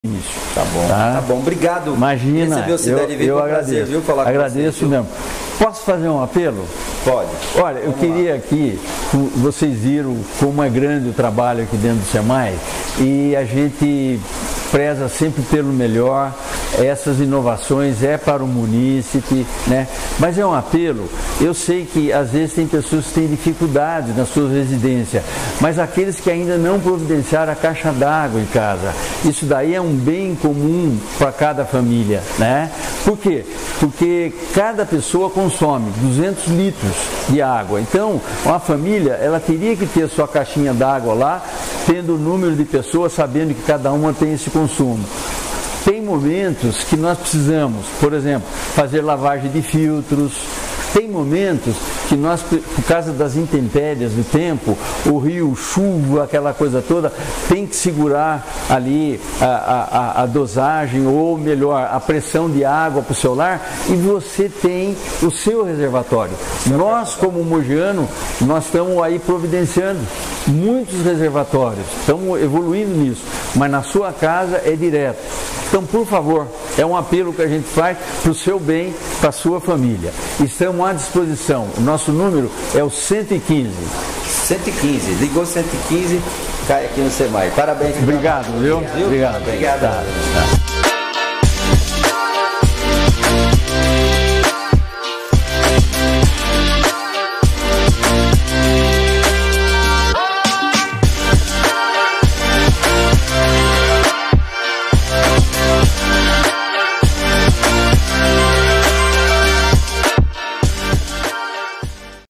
início. Tá bom, tá bom. Obrigado. Imagina, eu agradeço. Viu, falar agradeço com você, mesmo. Posso fazer um apelo? Pode. Olha, eu queria aqui, vocês viram como é grande o trabalho aqui dentro do SEMAI e a gente preza sempre pelo melhor. Essas inovações é para o munícipe, né? Mas é um apelo. Eu sei que às vezes tem pessoas que têm dificuldades na sua residência, mas aqueles que ainda não providenciaram a caixa d'água em casa, isso daí é um bem comum para cada família, né? Por quê? Porque cada pessoa consome 200 litros de água. Então, uma família, ela teria que ter sua caixinha d'água lá, tendo o número de pessoas, sabendo que cada uma tem esse consumo. Tem momentos que nós precisamos, por exemplo, fazer lavagem de filtros. Tem momentos que nós, por causa das intempéries do tempo, o rio, chuva, aquela coisa toda, tem que segurar ali a dosagem, ou melhor, a pressão de água para o seu lar, e você tem o seu reservatório. Nós, como mogiano, nós estamos aí providenciando muitos reservatórios, estamos evoluindo nisso, mas na sua casa é direto. Então, por favor, é um apelo que a gente faz para o seu bem, para a sua família. Estamos à disposição. O nosso número é o 115. 115. Ligou 115, cai aqui no SEMAI. Parabéns. Obrigado, viu? Obrigado. Obrigado.